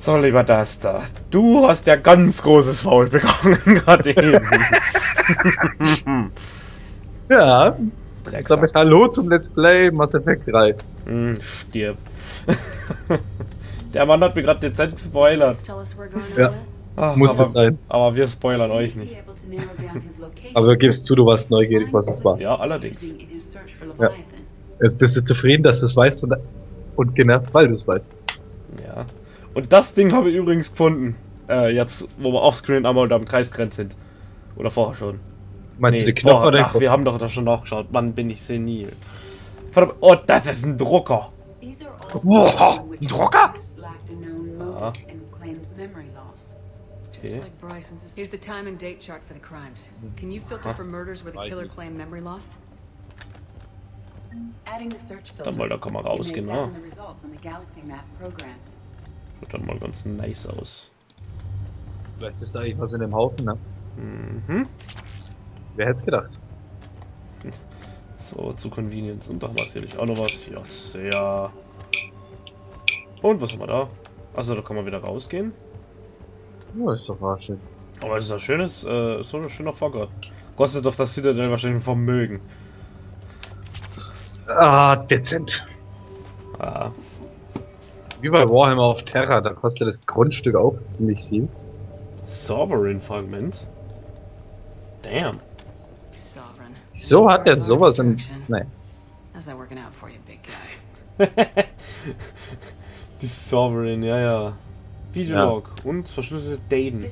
So, lieber Duster, du hast ja ganz großes Faul bekommen gerade eben. Ja, Drecksack. damit hallo zum Let's Play Mass Effect 3. Stirb. Der Mann hat mir gerade dezent gespoilert. Ja, Ach, muss es sein. Aber wir spoilern euch nicht. Aber gibst zu, du warst neugierig, was es war. Ja, allerdings. Ja. Jetzt bist du zufrieden, dass du es weißt und genervt, weil du es weißt. Ja. Und das Ding habe ich übrigens gefunden. Jetzt, wo wir offscreen einmal da im Kreisgrenz sind. Oder vorher schon. Meinst Nee, du die Knopf vorher. oder den Ach, wir haben doch da schon nachgeschaut. Mann, bin ich senil. Verdammt. Oh, das ist ein Drucker. Wow, ein Drucker? Ja. Okay. Here's the time and date chart for the crimes. Can you filter for murders where the killer claimed memory loss? Dann mal, da kann man rausgehen, ne? Schaut dann mal ganz nice aus. Vielleicht ist da irgendwas in dem Haufen, ne? Mhm. Wer hätte es gedacht? So, zu Convenience. Und da haben wir sicherlich auch noch was. Ja, sehr. Und was haben wir da? Achso, da kann man wieder rausgehen. Ja, ist doch wahr schön. Aber das ist ein schönes, so ein schöner Vorgott. Kostet auf das Citadel wahrscheinlich ein Vermögen. Ah, dezent. Ah. Wie bei Warhammer auf Terra, da kostet das Grundstück auch ziemlich viel. Sovereign-Fragment. Damn. Sovereign. Wieso hat der sowas im... Nee. How's that working out for you, big guy? Die Sovereign, ja, ja. Videolog und verschlüsselte Daten.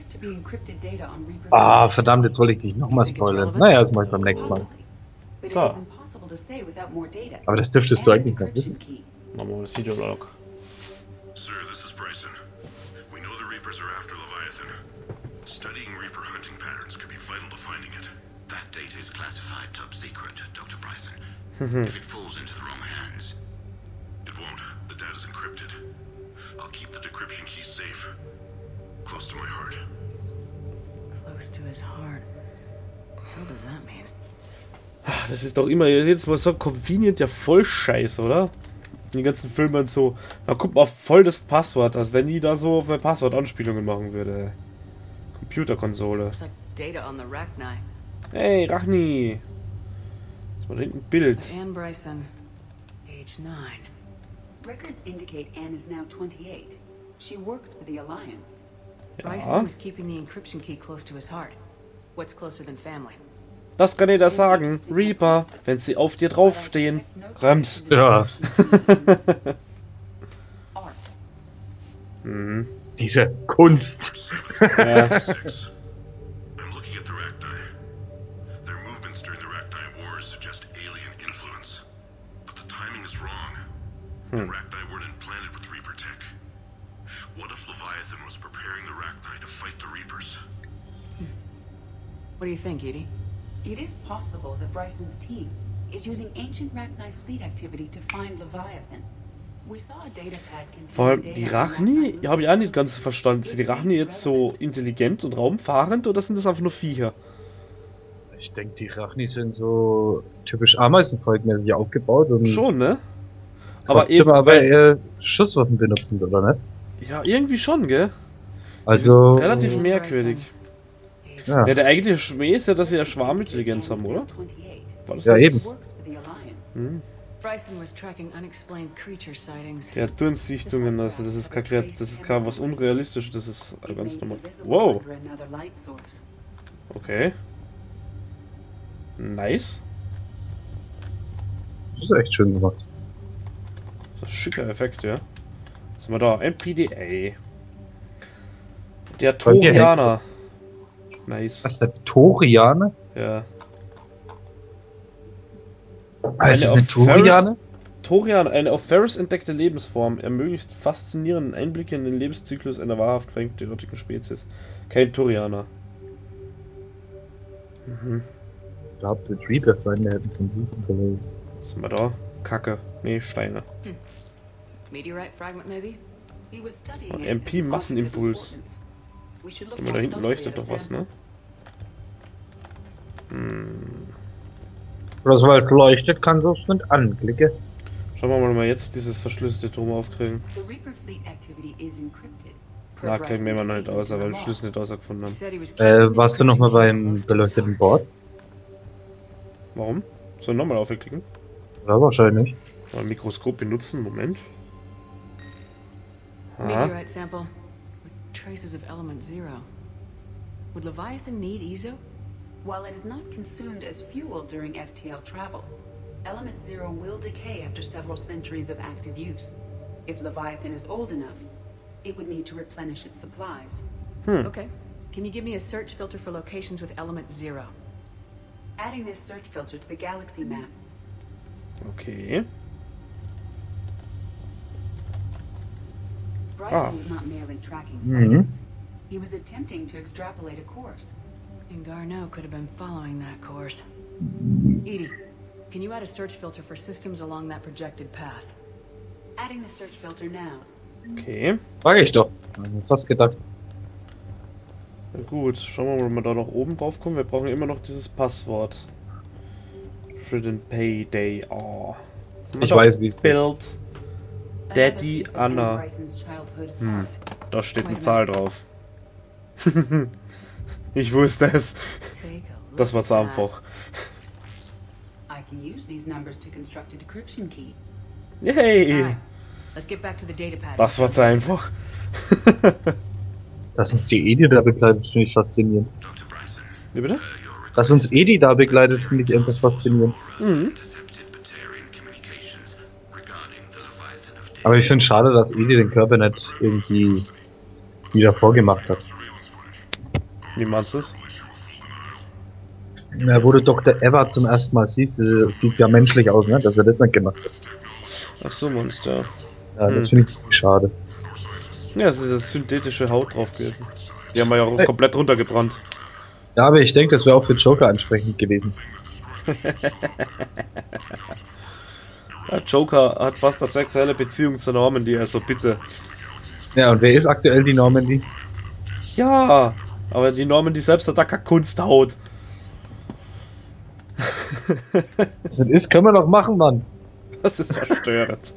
Ah, verdammt, jetzt wollte ich dich nochmal spoilern. Naja, das mache ich beim nächsten Mal. So. Aber das dürftest du eigentlich nicht wissen. Machen wir mal das Videolog. Sir, this is Bryson. We know the Reapers are after Leviathan. Studying Reaper hunting patterns could be vital to finding it. That data is classified top secret, Dr. Bryson. If it falls into the wrong hands, it won't. The data's encrypted. I'll keep the decryption key safe. Close to my heart. Close to his heart. What does that mean? Das ist doch immer jedes Mal so convenient, ja voll scheiße, oder? Die ganzen Filme und so. Da guckt man auf voll das Passwort, als wenn die da so auf mein Passwort Anspielungen machen würde. Computerkonsole. Looks like data on the Rachni. Hey, Rachni! Das war da hinten ein Bild. Anne Bryson, age 9. Records indicate Anne is now 28. She works for the Alliance. Bryson was keeping the encryption key close to his heart. What's closer than family? Das kann jeder sagen. Reaper, wenn sie auf dir draufstehen. Rems. Ja. Art. Mhm. Diese Kunst. Ja. I'm looking at the Rachni. Their movements during the Rachni Wars suggest alien influence. But the timing is wrong. The Rachni weren't implanted with Reaper tech. What if Leviathan was preparing the Rachni to fight the Reapers? What do you think, Edie? It is possible that Bryson's team is using ancient Rachni fleet activity to find Leviathan. We saw a data pad Vor allem containing die data on Rachni, Rachni. habe ich auch nicht ganz verstanden. Sind die Rachni jetzt so intelligent und raumfahrend oder sind das einfach nur Viecher? Ich denke, die Rachni sind so typisch Ameisenvolkmäßig aufgebaut und Schon, ne? Aber trotzdem eben, aber weil, eher Schusswaffen benutzen, oder nicht? ja, irgendwie schon, gell? Also, Relativ merkwürdig. ja. Ja, der eigentliche Schmäh ist ja, dass sie ja Schwarmintelligenz haben, oder? War das Ja, das? eben. Works for the Alliance. Bryson was tracking unexplained creature sightings. Kreaturensichtungen, also das ist das ist kein was Unrealistisches, das ist It ganz may be normal. visible Wow, under another light source. okay. Nice. Das ist echt schön gemacht. Das ist ein schicker Effekt, ja. Was haben wir da? MPDA. Der Bei mir Torianer. Nice. Was, der Torianer? Ja. Heißt das Eine eine Torianer? Torian, eine auf Ferris entdeckte Lebensform, ermöglicht faszinierenden Einblicke in den Lebenszyklus einer wahrhaft fremdartigen Spezies. Kein Torianer. Ich glaube, die Reaper-Freunde hätten von diesem verloren. Was haben wir da? Kacke. Nee, Steine. Meteorite fragment, maybe? He was studying Oh, it MP as Massenimpuls. importance. We should look Guck mal, da more hinten closely leuchtet at doch the was, ne? Was halt leuchtet, kann so nicht anklicken. Schauen wir mal jetzt dieses verschlüsselte Turm aufkriegen. The Reaper fleet activity is encrypted. Na, kriegen wir immer noch nicht aus, weil wir den Schlüssel nicht rausgefunden haben. Said he was keeping Warst du nochmal beim beleuchteten Board? Warum? Sollen wir nochmal aufklicken? Ja, wahrscheinlich. Mal ein Mikroskop benutzen, Moment. Ah, meteorite sample with traces of element 0. Would Leviathan need ESO? While it is not consumed as fuel during FTL travel, Element Zero will decay after several centuries of active use. If Leviathan is old enough, it would need to replenish its supplies. Okay. Can you give me a search filter for locations with element 0? Adding this search filter to the galaxy map. okay. Bryson was not merely tracking sightings. He was attempting to extrapolate a course. And Garneau could have been following that course. Edie, can you add a search filter for systems along that projected path? Adding the search filter now. Okay. Sag ich doch. Fast gedacht. Na gut, schauen wir mal, ob wir da noch oben drauf kommen. Wir brauchen immer noch dieses Passwort. Für den Payday. Oh. Ich weiß, wie es ist. Build. Daddy Another piece of Anne Anna. Bryson's childhood heart. Da steht eine Zahl drauf. Ich wusste es. Take a look Das war zu at that. einfach. I can use these numbers to construct a decryption key. Yay! Alright, let's get back to the data pad. Das war zu einfach. Dass uns die Edi da begleitet, finde ich faszinierend. Dr. Bryson, Wie bitte? Dass uns Edi da begleitet, finde ich einfach faszinierend. intercepted Batarian communications regarding the Leviathan of Data. Aber ich finde schade, dass Edi den Körper nicht irgendwie wieder vorgemacht hat. Wie meinst du es? Na, wo du Dr. Eva zum ersten Mal siehst, sieht's ja menschlich aus, ne? Dass er das nicht gemacht hat. Ach so, Monster. Ja, das finde ich schade. Ja, es ist eine synthetische Haut drauf gewesen. Die haben wir ja auch komplett runtergebrannt. Ja, aber ich denke, das wäre auch für Joker ansprechend gewesen. Ja, Joker hat fast eine sexuelle Beziehung zur Normandy, also bitte. Ja, und wer ist aktuell die Normandy? Ja, aber die Normandy selbst hat da keine Kunsthaut. Was das ist, können wir doch machen, Mann. Das ist verstörend.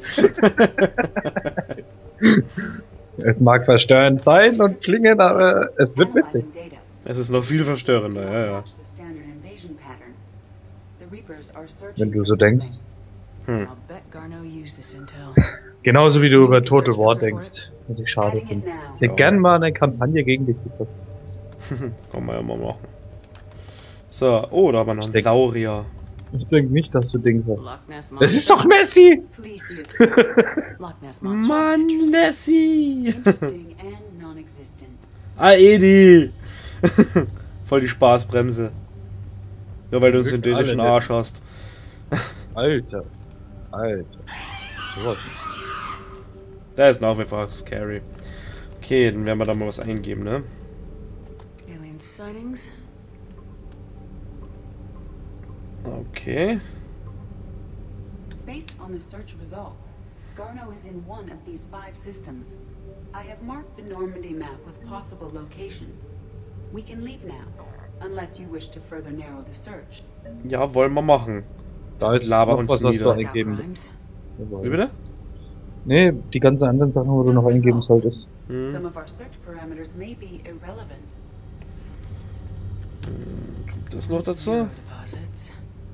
Es mag verstörend sein und klingen, aber es wird witzig. Analyzing data. Es ist noch viel verstörender, ja, ja. Match the standard invasion pattern. The Reapers are searching Wenn du for so denkst. something. I'll bet Garneau used this intel. Genauso wie du über Total War denkst. Was ich schade Adding it finde. now. Ich hätte gern mal eine Kampagne gegen dich gezockt. Kann man ja mal machen. So, oh, da haben wir noch einen denk- Saurier. Ich denke nicht, dass du Dings hast. Loch Ness Das Monster. ist doch Messi! Please see us. Loch Ness Monster. Mann, Lassie! Interesting and non-existent. Ah, Edi! Voll die Spaßbremse. Nur weil du einen Wirkt synthetischen alle Arsch hast. Alter. Alter. Sowas. Der ist nach wie vor scary. Okay, dann werden wir da mal was eingeben, ne? Alien sightings. Okay. Based on the search results, Garneau is in one of these 5 systems. I have marked the Normandy map with possible locations. We can leave now, unless you wish to further narrow the search. Ja, wollen wir machen. Da ist Laber noch uns was, was du nieder. eingeben Crimes. Wie bitte? Nee, die ganzen anderen Sachen, wo du noch eingeben solltest. Hm. Some of our search parameters may be irrelevant. Kommt das noch dazu? Zero deposits.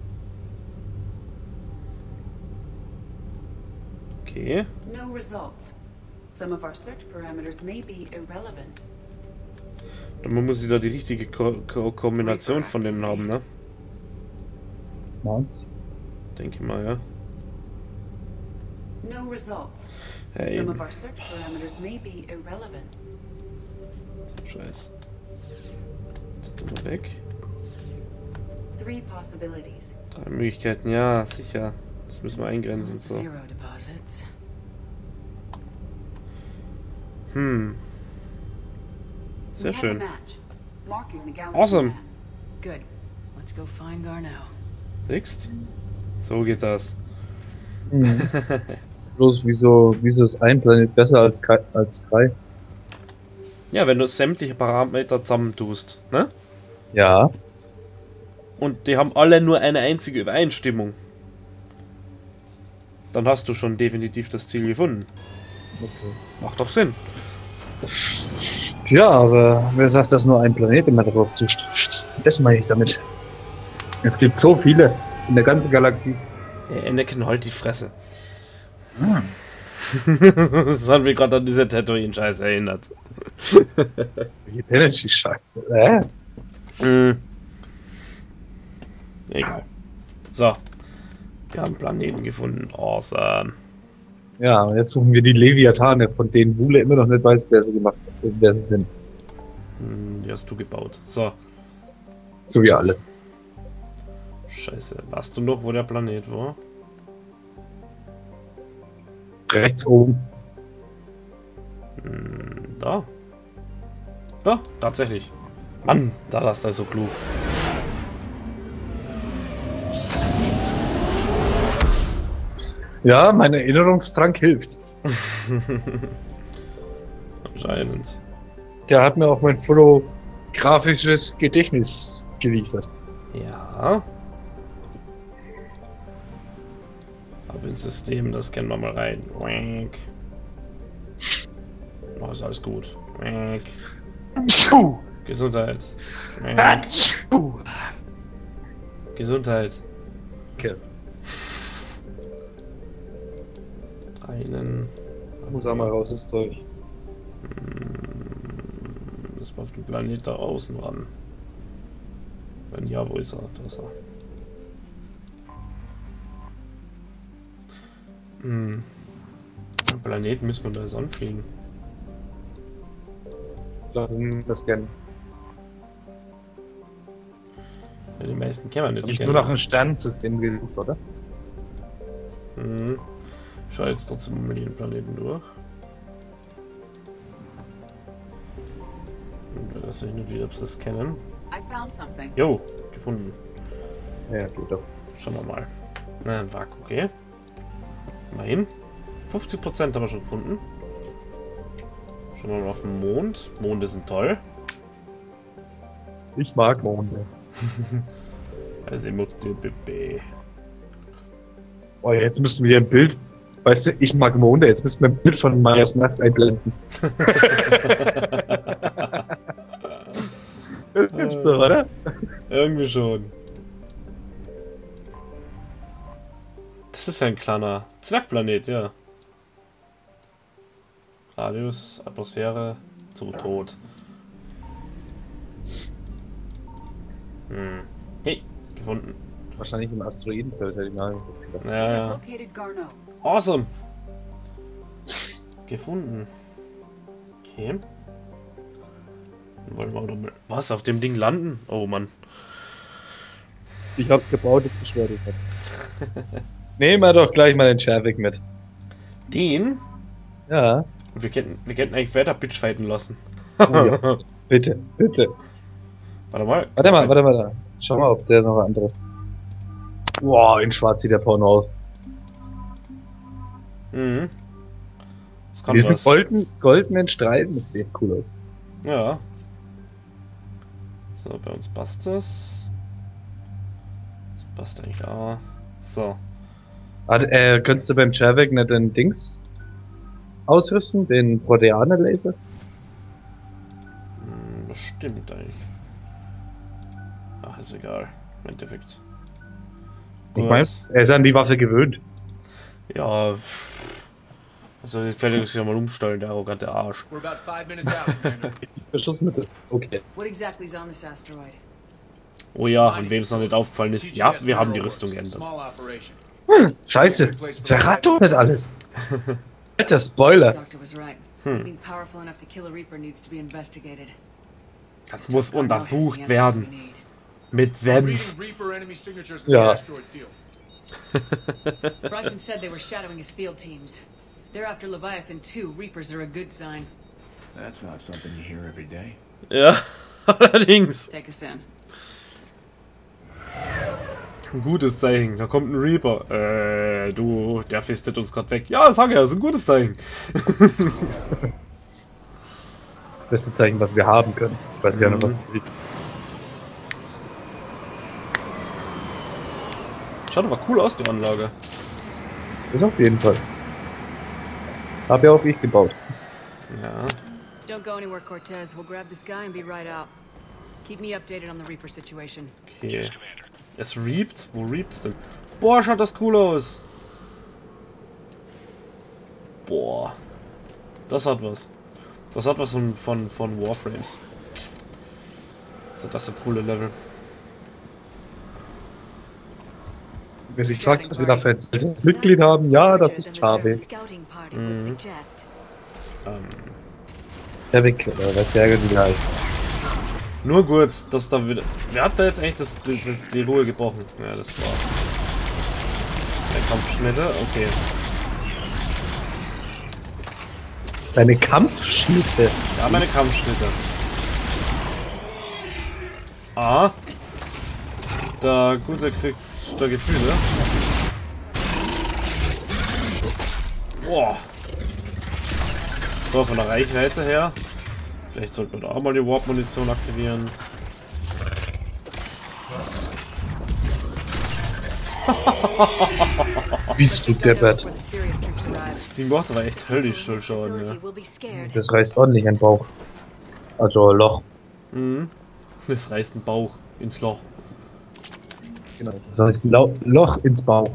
Okay. No results. Some of our search parameters may be irrelevant. Dann muss ich da die richtige Kombination von denen haben, ne? Meinst? Denke mal, ja. No results. Ja, Some eben. of our search parameters may be irrelevant. Scheiß. Das tun wir weg. 3 possibilities. 3 Möglichkeiten, ja, sicher. Das müssen wir eingrenzen, so. Zero deposits. Hm. We Sehr have a schön. match. Marking the galaxy Awesome. map. Good. Let's go find Garneau. Siehst? So geht das. Bloß wieso ist ein Planet besser als 3? Ja, wenn du sämtliche Parameter zusammentust, ne? Ja. Und die haben alle nur eine einzige Übereinstimmung. dann hast du schon definitiv das Ziel gefunden. Okay. Macht doch Sinn. Ja, aber wer sagt, dass nur ein Planet immer darauf zustrifft? Das meine ich damit. Es gibt so viele in der ganzen Galaxie. Anakin, halt die Fresse. Das hat mich gerade an diese Tatooine-Scheiße erinnert. Wie denn die Scheiße? Egal. So. Wir haben einen Planeten gefunden. Awesome. Ja, und jetzt suchen wir die Leviathane, von denen Wule immer noch nicht weiß, wer sie gemacht hat, wer sie sind. Die hast du gebaut. So. So wie alles. Scheiße. Weißt du noch, wo der Planet war? Rechts oben. Da. Da, tatsächlich. Mann, da ist er so klug. Ja, mein Erinnerungstrank hilft. Anscheinend. Der hat mir auch mein fotografisches Gedächtnis geliefert. Ja. Hab ins System, das kennen wir mal rein. Wank. Oh, ist alles gut. Wank. Gesundheit. Wank. Gesundheit. Okay. Einen. Muss auch mal raus, das Zeug. Müssen wir auf den Planet da außen ran. Wenn ja, wo ist er? Da ist er. Den Planeten müssen wir da jetzt anfliegen. Das kennen. Ja, die meisten kennen wir nicht. Nicht nur nach einem Sternensystem gesucht, oder? Schau jetzt trotzdem mal den Planeten durch. Und wir das nicht wieder, ob sie das kennen. I found something. Jo, gefunden. Ja, geht doch. Schauen wir mal. Na, ein Wrack, okay. Immerhin. 50% haben wir schon gefunden. Schauen wir mal auf den Mond. Monde sind toll. Ich mag Monde. Also, Oh, jetzt müssten wir ein Bild. Weißt du, ich mag Monde, jetzt müssen wir ein Bild von Majas Nast einblenden. Das gibt's doch, oder? Irgendwie schon. Das ist ein kleiner Zwergplanet, ja. Radius, Atmosphäre, zu tot. Hey, gefunden. Wahrscheinlich im Asteroidenfeld, hätte ich mal das gedacht. Ja, ja. Located Garneau. Awesome. Gefunden. Okay. Dann wollen wir auch noch mal... Was? Auf dem Ding landen? Oh Mann. Ich hab's gebaut, jetzt beschwert ich. Nehmen wir doch gleich mal den Sherwick mit. Den? Ja. Wir könnten eigentlich weiter bitchfighten lassen. Ja. Bitte, bitte. Warte mal. Warte mal. Schau mal, ob der noch andere. Wow, in schwarz sieht der Porno aus. Das kann Diesen was. goldenen Streifen, das sieht cool aus. Ja. So, bei uns passt das. Das passt eigentlich auch. So. Könntest du beim Sherwick nicht den Dings ausrüsten? Den Proteaner-Laser? Das stimmt eigentlich. Ach, ist egal. Im Endeffekt. Ich meine, er ist an die Waffe gewöhnt. Ja. Also, jetzt werde ich ja mal umstellen, der arrogante Arsch. We're about 5 minutes out, Commander. Beschussmittel. Okay. What exactly is on this asteroid? Oh ja, und wem es noch nicht aufgefallen ist, ja, wir haben die Rüstung geändert. Small operation. Scheiße. Verrat doch nicht alles. Alter Spoiler. Doctor was right. Anything powerful enough to kill a Reaper needs to be investigated. Das muss Garneau has the untersucht answers werden. we need. Mit wem? Reading Reaper enemy signatures in Ja. the asteroid field. Bryson said they were shadowing his field teams. They're after Leviathan too. Reapers are a good sign. That's not something you hear every day. Ja, allerdings. Take us in. Ein gutes Zeichen. Da kommt ein Reaper. Du, der fistet uns gerade weg. Ja, sag ja, ist ein gutes Zeichen. Das beste Zeichen, was wir haben können. Ich weiß gar nicht, was liegt. Schaut aber cool aus, die Anlage. Das auf jeden Fall. Hab ja auch ich gebaut. Ja. Don't go anywhere, Cortez. We'll grab this guy and be right out. Keep me updated on the Reaper situation. Okay. Es reapt? Wo reapt's denn? Boah, schaut das cool aus. Boah. Das hat was. Das hat was von Warframes. Sind das so coole Level. Wer sich fragt, was wir da für ein Mitglied haben, ja, das ist Charvik. Charvik, was der irgendwie heißt. Nur gut, dass da wieder... Wer hat da jetzt echt die Ruhe gebrochen? Ja, das war... Der Kampfschnitte? Okay. Deine Kampfschnitte? Ja, meine Kampfschnitte. Ah. Der Gute kriegt da Gefühle. Boah. So, von der Reichweite her. Vielleicht sollte man da auch mal die Warp-Munition aktivieren. Bist du deppert? Das Team macht aber echt höllisch Schaden, ja. Das reißt ordentlich ein Bauch. Also Loch. Mhm. Das reißt ein Bauch ins Loch. Genau. Das heißt Loch ins Bauch.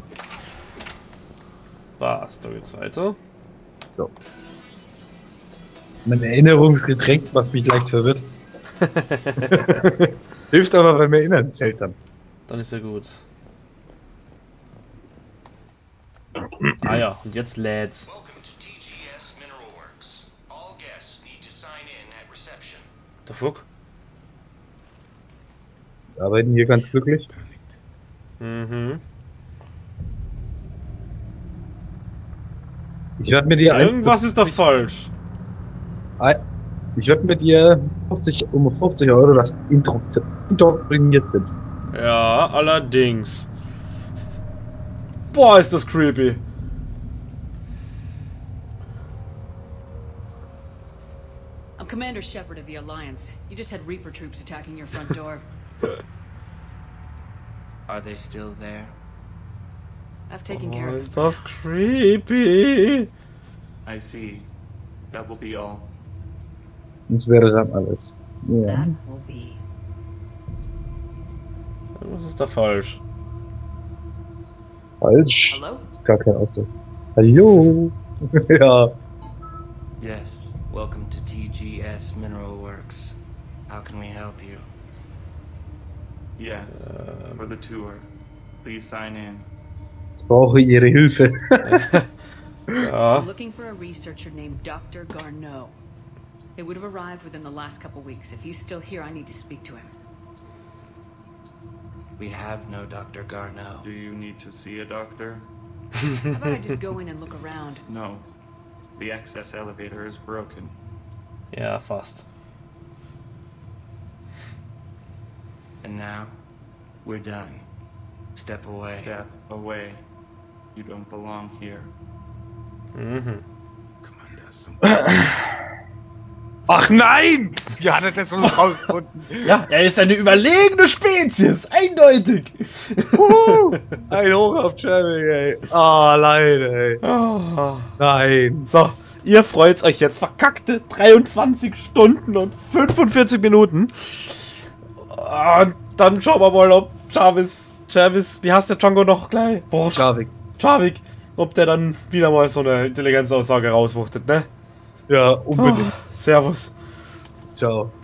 Was? Da geht's weiter. So. Mein Erinnerungsgetränk macht mich leicht verwirrt. Hilft aber beim Erinnern seltsam. Dann ist ja gut. Ah ja, und jetzt lädt's. Der Fuck? Wir arbeiten hier ganz glücklich. Mhm. Ich werde mit dir Irgendwas ist da falsch. Ich werde mit dir 50 Euro das indoktriniert sind. Ja, allerdings. Boah, ist das creepy. I'm Commander Shepard of the Alliance. You just had Reaper troops attacking your front door. Are they still there? I've taken care Oh, of ist them. das creepy. I see. That will be all. Das wäre dann alles. Ja. That will be. Was ist da falsch? Falsch. Hello? Das ist gar kein Ausdruck. Hallo. Ja. Yes. Welcome to TGS Mineral Works. How can we help you? Yes. For the tour. Please sign in. Ich brauche Ihre Hilfe. Ja. I'm looking for a researcher named Dr. Garneau. They would have arrived within the last couple weeks. If he's still here, I need to speak to him. We have no Dr. Garneau. Do you need to see a doctor? How about I just go in and look around? No. The access elevator is broken. Ja, fast. And now, we're done. Step away. Step away. You don't belong here. Mhm. Ach nein! Wie hat er das so rausgefunden? Ja, er ist eine überlegene Spezies, eindeutig. Ein Hoch auf Charvik, ey. Ah, leider, ey. Oh. Nein. So, ihr freut euch jetzt. Verkackte 23 Stunden und 45 Minuten. Und dann schauen wir mal, ob Jarvis, wie heißt der Django noch gleich? Boah, Charvik. Ob der dann wieder mal so eine Intelligenzaussage rauswuchtet, ne? Ja, unbedingt. Servus. Ciao.